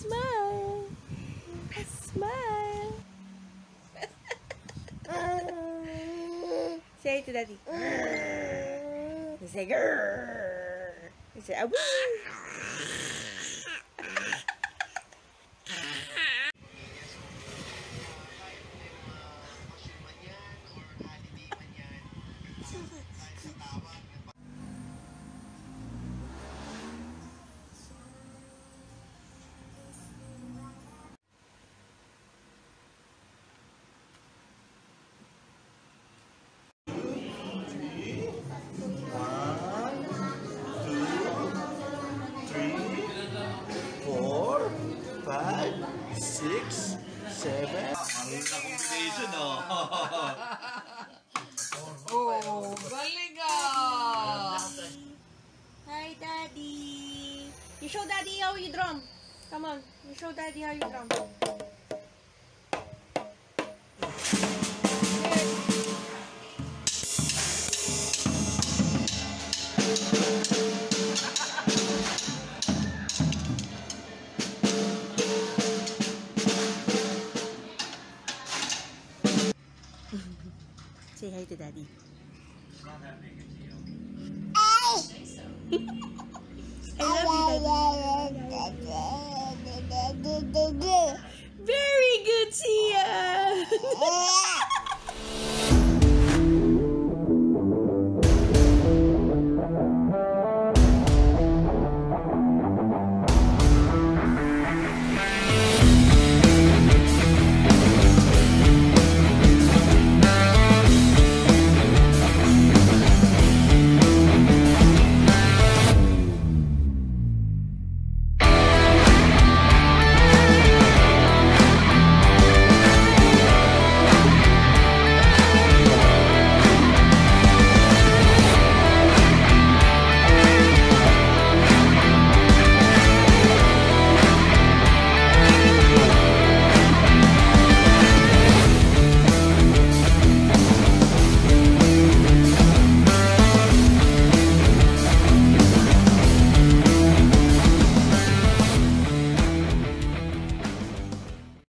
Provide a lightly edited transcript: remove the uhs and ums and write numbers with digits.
Smile. Smile. Say hi to daddy. You say grrr. You say abu. Six, seven. Marunong na combination, oh. Oh, galing ah! Hi, daddy. You show daddy how you drum. Come on, you show daddy how you drum. Say hi to daddy. Not that big a deal.